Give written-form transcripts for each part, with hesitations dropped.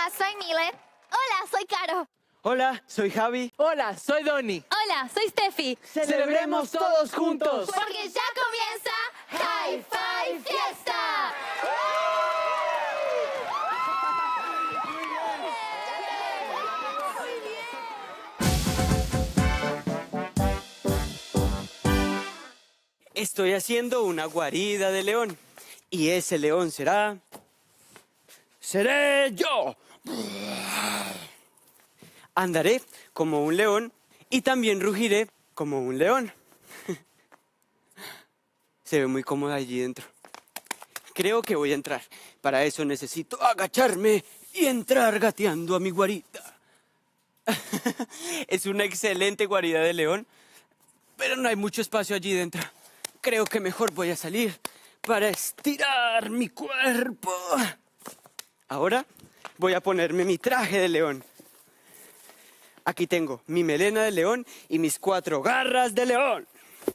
Hola, soy Mile. Hola, soy Caro. Hola, soy Javi. Hola, soy Donny. Hola, soy Steffi. ¡Celebremos todos juntos! Porque ya comienza Hi-Fi Fiesta. Estoy haciendo una guarida de león. Y ese león será... ¡seré yo! Andaré como un león y también rugiré como un león. Se ve muy cómodo allí dentro. Creo que voy a entrar. Para eso necesito agacharme y entrar gateando a mi guarida. Es una excelente guarida de león, pero no hay mucho espacio allí dentro. Creo que mejor voy a salir para estirar mi cuerpo. Ahora voy a ponerme mi traje de león. Aquí tengo mi melena de león y mis 4 garras de león.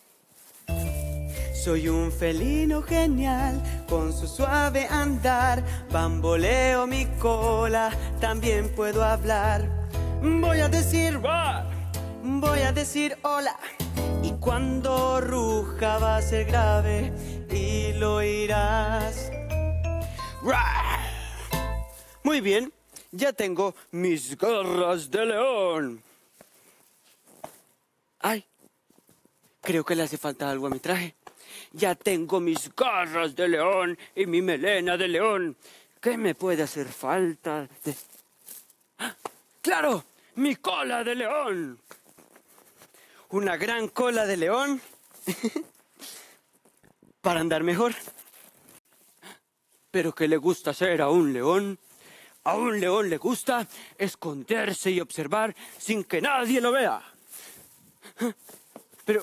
Soy un felino genial, con su suave andar. Bamboleo mi cola, también puedo hablar. Voy a decir "roar", voy a decir hola. Y cuando ruja va a ser grave y lo oirás. ¡Roar! Muy bien, ya tengo mis garras de león. Ay, creo que le hace falta algo a mi traje. Ya tengo mis garras de león y mi melena de león. ¿Qué me puede hacer falta? ¡Ah! ¡Claro! ¡Mi cola de león! Una gran cola de león para andar mejor. ¿Pero qué le gusta hacer a un león? A un león le gusta esconderse y observar sin que nadie lo vea. Pero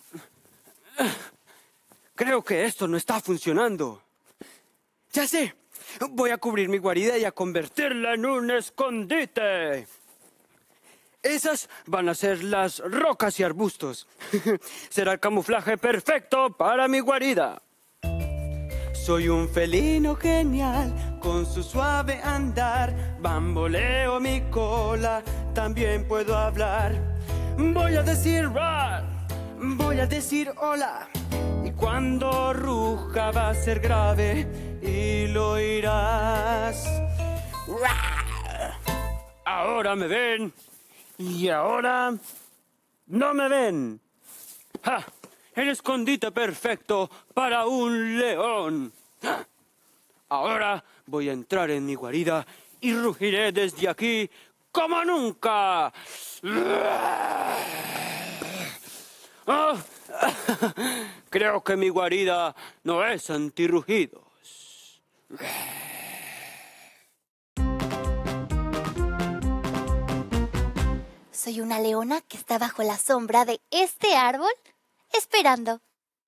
creo que esto no está funcionando. Ya sé, voy a cubrir mi guarida y a convertirla en un escondite. Esas van a ser las rocas y arbustos. Será el camuflaje perfecto para mi guarida. Soy un felino genial, con su suave andar. Bamboleo mi cola, también puedo hablar. Voy a decir roar, voy a decir hola. Y cuando ruja va a ser grave y lo oirás. ¡Roar! Ahora me ven y ahora no me ven. ¡Ja! El escondite perfecto para un león. Ahora voy a entrar en mi guarida y rugiré desde aquí como nunca. Creo que mi guarida no es antirrugidos. Soy una leona que está bajo la sombra de este árbol esperando.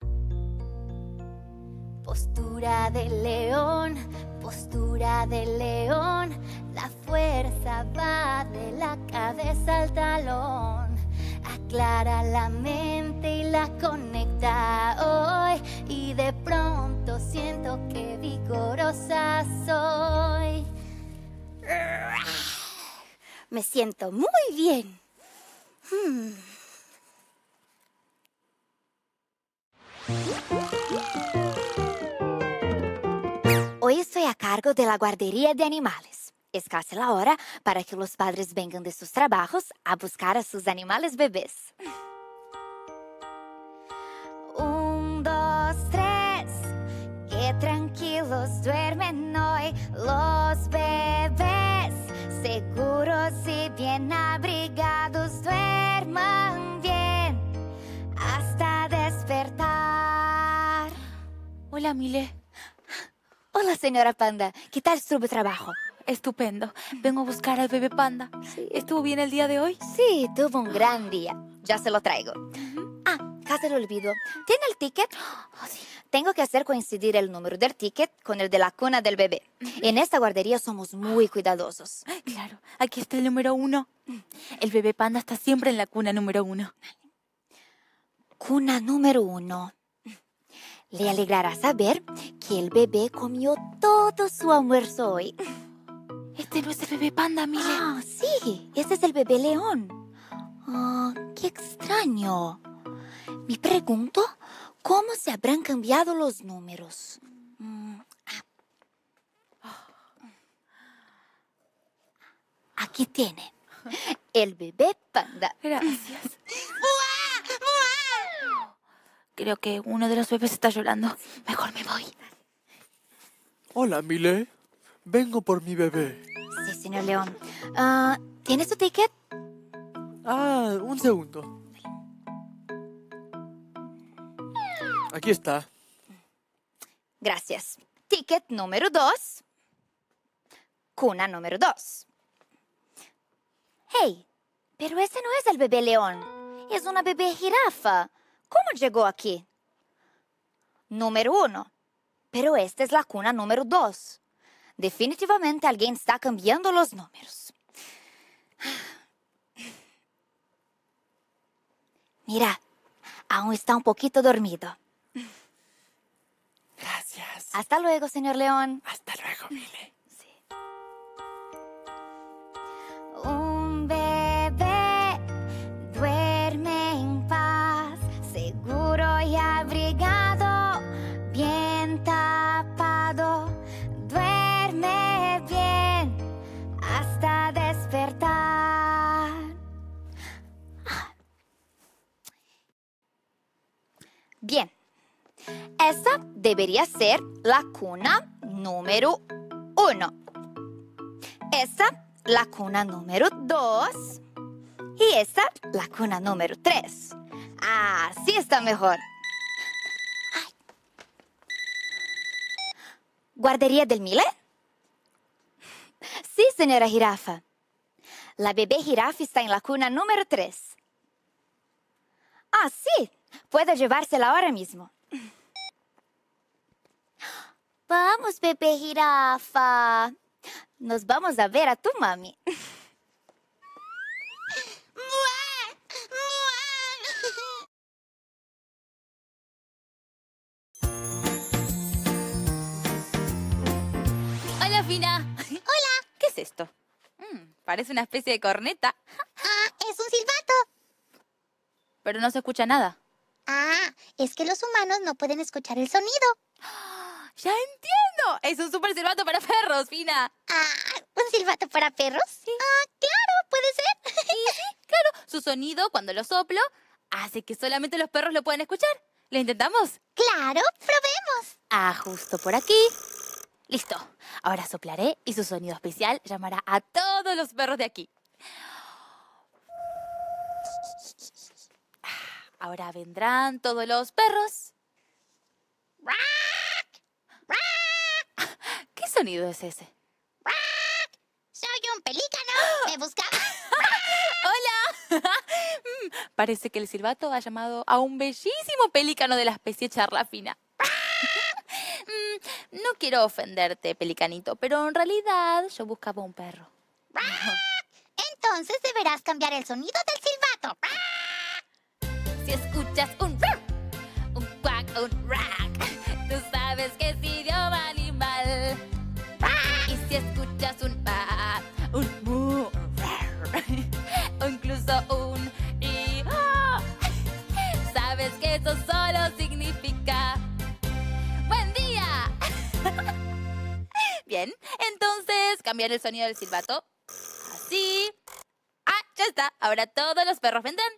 Postura de león, postura de león. La fuerza va de la cabeza al talón. Aclara la mente y la conecta hoy. Y de pronto siento que vigorosa soy. Me siento muy bien. Hoy estoy a cargo de la guardería de animales. Es casi la hora para que los padres vengan de sus trabajos a buscar a sus animales bebés. 1, 2, 3, que tranquilos duermen hoy los bebés. Seguros y bien abrigados duerman bien hasta despertar. Hola, Mile. Hola, señora Panda. ¿Qué tal estuvo el trabajo? Estupendo. Vengo a buscar al bebé panda. ¿Estuvo bien el día de hoy? Sí, tuvo un gran día. Ya se lo traigo. Casi lo olvido. ¿Tiene el ticket? Oh, sí. Tengo que hacer coincidir el número del ticket con el de la cuna del bebé. En esta guardería somos muy cuidadosos. Claro, aquí está el número 1. El bebé panda está siempre en la cuna número 1. Cuna número 1. Le alegrará saber que el bebé comió todo su almuerzo hoy. Este no es el bebé panda, Mile. Ah, sí, ese es el bebé león. Ah, qué extraño. Me pregunto cómo se habrán cambiado los números. Aquí tiene el bebé panda. Gracias. Creo que uno de los bebés está llorando. Mejor me voy. Hola, Mile. Vengo por mi bebé. Sí, señor León. ¿Tiene su ticket? Ah, un segundo. Aquí está. Gracias. Ticket número 2. Cuna número 2. Hey, pero ese no es el bebé león. Es una bebé jirafa. ¿Cómo llegó aquí? Número 1. Pero esta es la cuna número 2. Definitivamente alguien está cambiando los números. Mira, aún está un poquito dormido. Gracias. Hasta luego, señor León. Hasta luego, Mile. Un bebé duerme en paz, seguro y abrigado, bien tapado. Duerme bien hasta despertar. Bien, esta debería ser la cuna número 1. Esta la cuna número 2 y esta la cuna número 3. Así está mejor. Ay. ¿Guardería del Mile? Sí, señora jirafa. La bebé jirafa está en la cuna número 3. Ah, sí. Puede llevársela ahora mismo. Vamos, bebé jirafa. Nos vamos a ver a tu mami. Hola, Fina. Hola. ¿Qué es esto? Parece una especie de corneta, Ah, es un silbato. pero no se escucha nada. Ah, es que los humanos no pueden escuchar el sonido. ¡Ya entiendo! Es un super silbato para perros, Fina. Ah, ¿un silbato para perros? Sí. Ah, claro, puede ser. Claro, su sonido, cuando lo soplo, hace que solamente los perros lo puedan escuchar. ¿Lo intentamos? Claro, probemos. Ajusto por aquí. Listo. Ahora soplaré y su sonido especial llamará a todos los perros de aquí. Ahora vendrán todos los perros. ¿Qué sonido es ese? Soy un pelícano. ¿Me buscabas? ¡Hola! Parece que el silbato ha llamado a un bellísimo pelícano de la especie charlafina. No quiero ofenderte, pelicanito, pero en realidad yo buscaba un perro. Entonces deberás cambiar el sonido del silbato. Si escuchas un quack, un rack, tú sabes que es idioma animal. Y si escuchas un mu, un rar, o incluso un i, sabes que eso solo significa ¡buen día! Bien, entonces cambiar el sonido del silbato. Así. Ah, ya está. Ahora todos los perros vendrán.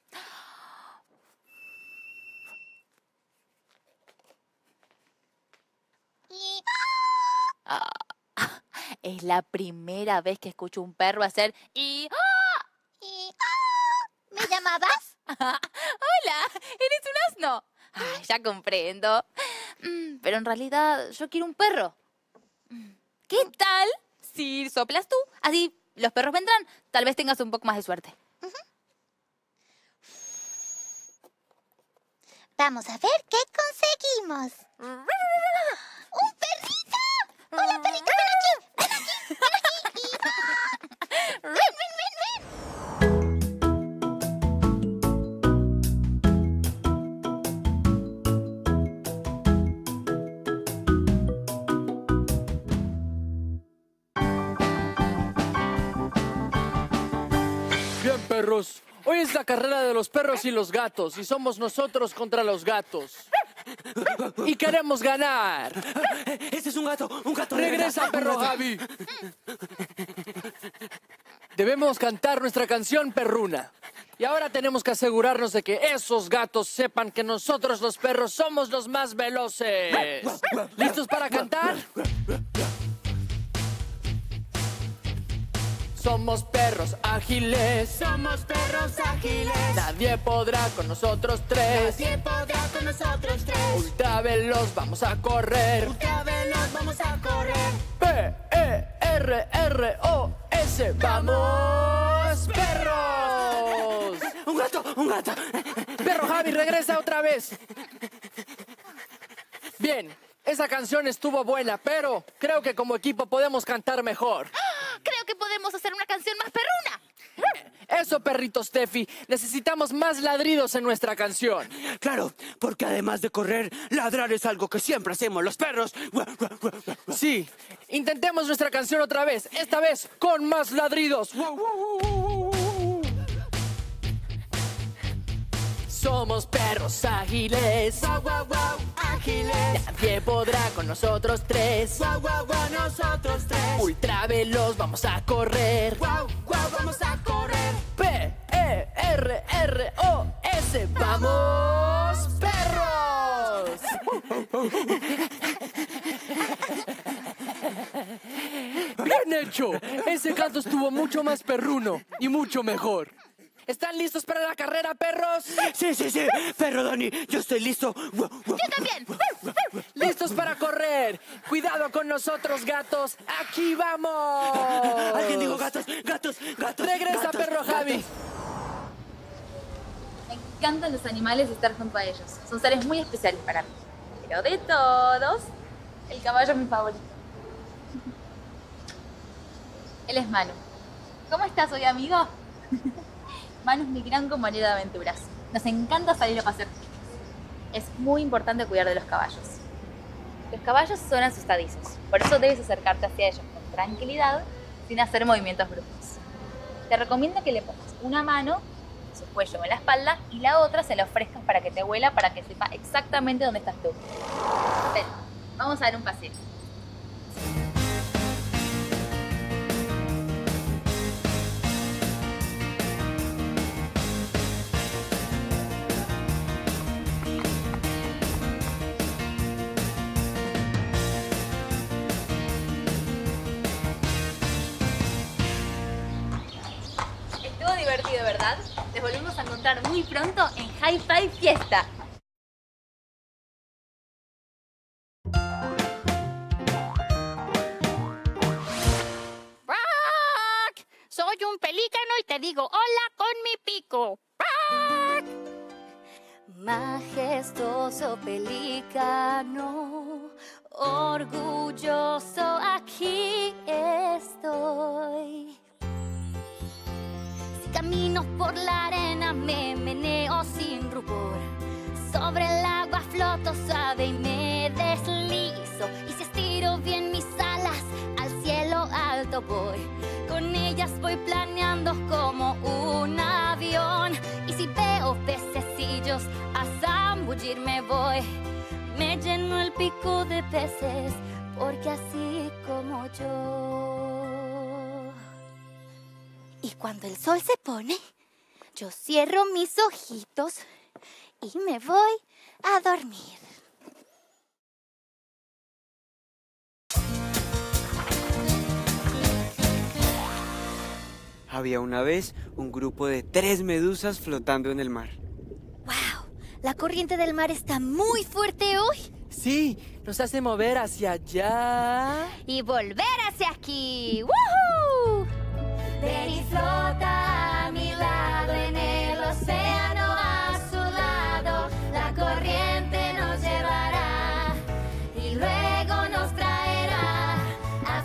Y... Es la primera vez que escucho un perro hacer y... ¿Me llamabas? ¡Hola! ¡Eres un asno! Ay, ya comprendo. Pero en realidad yo quiero un perro. ¿Qué tal si soplas tú? Así los perros vendrán. Tal vez tengas un poco más de suerte. Vamos a ver qué conseguimos. ¡Un perrito! ¡Hola, perrito! ¡Ven aquí! ¡Ven aquí! ¡Ven aquí! ¡Ven, ven, ven, ven! Bien, perros. Hoy es la carrera de los perros y los gatos y somos nosotros contra los gatos. Y queremos ganar. Ese es un gato, Regresa, perro Javi. Debemos cantar nuestra canción perruna. Y ahora tenemos que asegurarnos de que esos gatos sepan que nosotros los perros somos los más veloces. ¿Listos para cantar? Somos perros ágiles. Somos perros ágiles. Nadie podrá con nosotros tres. Nadie podrá con nosotros tres. Ultra veloz vamos a correr. Ultra veloz vamos a correr. P-E-R-R-O-S. ¡Vamos, perros! Un gato. Perro Javi, regresa otra vez. Bien, esa canción estuvo buena, pero creo que como equipo podemos cantar mejor. Creo que podemos hacer una canción más perruna. Eso, perrito Steffi, necesitamos más ladridos en nuestra canción. Claro, porque además de correr, ladrar es algo que siempre hacemos los perros. Sí, intentemos nuestra canción otra vez, esta vez con más ladridos. Somos perros ágiles. Guau, guau, guau, ágiles. Nadie podrá con nosotros tres. Guau, guau, guau, nosotros tres. Ultra veloz vamos a correr. Guau, guau, vamos a correr. P-E-R-R-O-S. ¡Vamos, perros! ¡Bien hecho! Ese canto estuvo mucho más perruno y mucho mejor. ¿Están listos para la carrera, perros? Sí. Perro Donny, yo estoy listo. Yo también. ¿Listos para correr? Cuidado con nosotros, gatos. ¡Aquí vamos! Alguien dijo gatos. Regresa, gatos, perro Javi. Me encantan los animales y estar junto a ellos. Son seres muy especiales para mí. Pero de todos, el caballo es mi favorito. Él es Manu. ¿Cómo estás hoy, amigo? Manu es mi gran compañero de aventuras. Nos encanta salir a pasear juntos. Es muy importante cuidar de los caballos. Los caballos son asustadizos, por eso debes acercarte hacia ellos con tranquilidad, sin hacer movimientos bruscos. Te recomiendo que le pongas una mano en su cuello o en la espalda y la otra se la ofrezcas para que te huela, para que sepa exactamente dónde estás tú. Ven, vamos a dar un paseo. Divertido, ¿verdad? Nos volvemos a encontrar muy pronto en High Five Fiesta. ¡Brack! Soy un pelícano y te digo hola con mi pico. ¡Brack! Majestuoso pelícano, orgulloso aquí estoy. Si camino por la arena me meneo sin rubor. Sobre el agua floto suave y me deslizo. Y si estiro bien mis alas, al cielo alto voy. Con ellas voy planeando como un avión. Y si veo pececillos, a zambullirme voy. Me lleno el pico de peces, porque así como yo. Y cuando el sol se pone, yo cierro mis ojitos y me voy a dormir. Había una vez un grupo de 3 medusas flotando en el mar. ¡Wow! La corriente del mar está muy fuerte hoy. Sí, nos hace mover hacia allá. Y volver hacia aquí. ¡Woohoo! Ven y flota a mi lado en el océano azulado. La corriente nos llevará y luego nos traerá a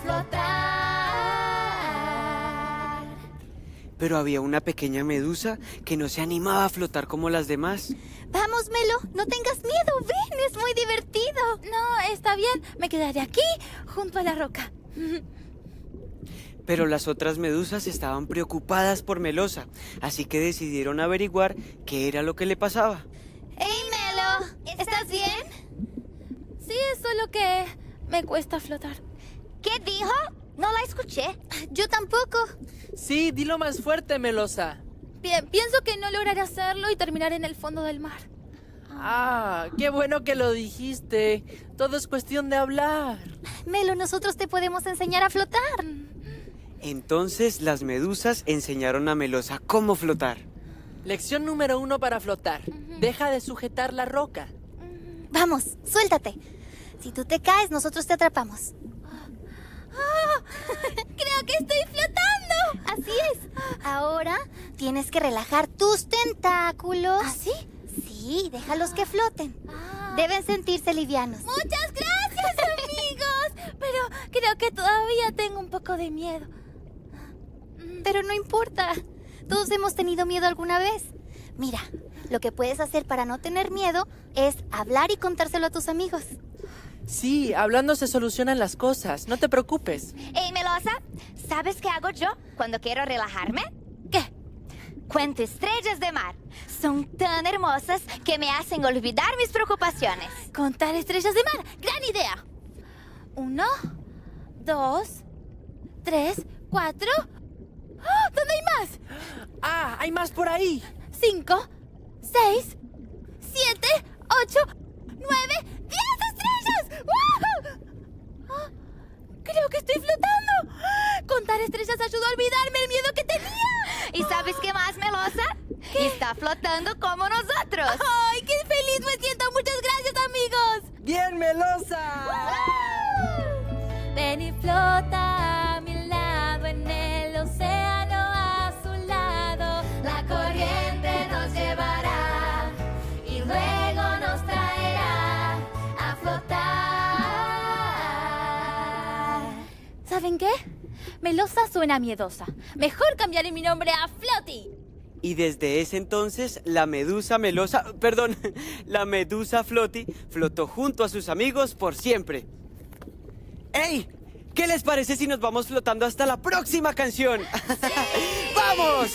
flotar. Pero había una pequeña medusa que no se animaba a flotar como las demás. Vamos, Melo, no tengas miedo. Ven, es muy divertido. No, está bien. Me quedaré aquí, junto a la roca. Pero las otras medusas estaban preocupadas por Melosa, así que decidieron averiguar qué era lo que le pasaba. ¡Hey, Melo! ¿Estás bien? Sí, es solo que me cuesta flotar. ¿Qué dijo? No la escuché. Yo tampoco. Sí, dilo más fuerte, Melosa. Bien, pienso que no lograré hacerlo y terminar en el fondo del mar. Ah, qué bueno que lo dijiste. Todo es cuestión de hablar. Melo, nosotros te podemos enseñar a flotar. Entonces las medusas enseñaron a Melosa cómo flotar. Lección número 1 para flotar. Deja de sujetar la roca. Vamos, suéltate. Si tú te caes, nosotros te atrapamos. ¡Creo que estoy flotando! Así es. Ahora tienes que relajar tus tentáculos. ¿Ah, sí? Sí, déjalos que floten. Deben sentirse livianos. ¡Muchas gracias, amigos! Pero creo que todavía tengo un poco de miedo. Pero no importa. Todos hemos tenido miedo alguna vez. Mira, lo que puedes hacer para no tener miedo es hablar y contárselo a tus amigos. Sí, hablando se solucionan las cosas. No te preocupes. Hey, Melosa, ¿sabes qué hago yo cuando quiero relajarme? ¿Qué? Cuento estrellas de mar. Son tan hermosas que me hacen olvidar mis preocupaciones. Contar estrellas de mar. ¡Gran idea! 1, 2, 3, 4... ¡Oh! ¿Dónde hay más? ¡Ah! ¡Hay más por ahí! 5, 6, 7, 8, 9, 10 estrellas. ¡Wow! ¡Ah! Creo que estoy flotando. Contar estrellas ayudó a olvidarme el miedo que tenía. ¿Y sabes qué más, Melosa? Está flotando como nosotros. ¡Ay, qué feliz me siento! ¡Muchas gracias, amigos! ¡Bien, Melosa! Ven y flota a mi lado en el océano a su lado. La corriente nos llevará y luego nos traerá a flotar. ¿Saben qué? Melosa suena miedosa. Mejor cambiaré mi nombre a Floty. Y desde ese entonces, la medusa Floty flotó junto a sus amigos por siempre. ¡Ey! ¿Qué les parece si nos vamos flotando hasta la próxima canción? ¡Vamos!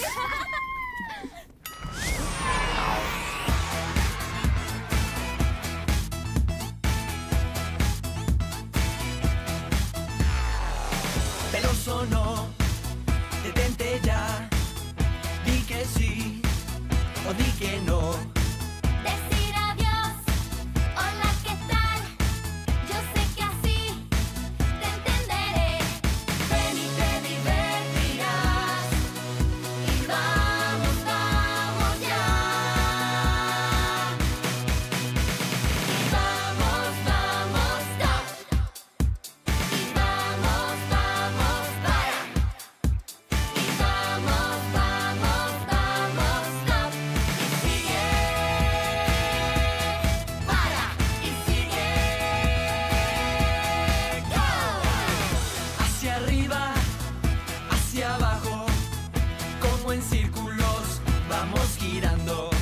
Meloso, no, detente ya. Di que sí o di que no. Decir adiós, hola, ¿qué tal? Yo sé que así te entenderé. Ven y te divertirás. Y vamos, vamos ya. Y vamos, vamos, stop. Y vamos, vamos, para. Y vamos, vamos, vamos, stop. Y sigue, para, y sigue, go. Hacia arriba, hacia abajo, como en círculos vamos girando.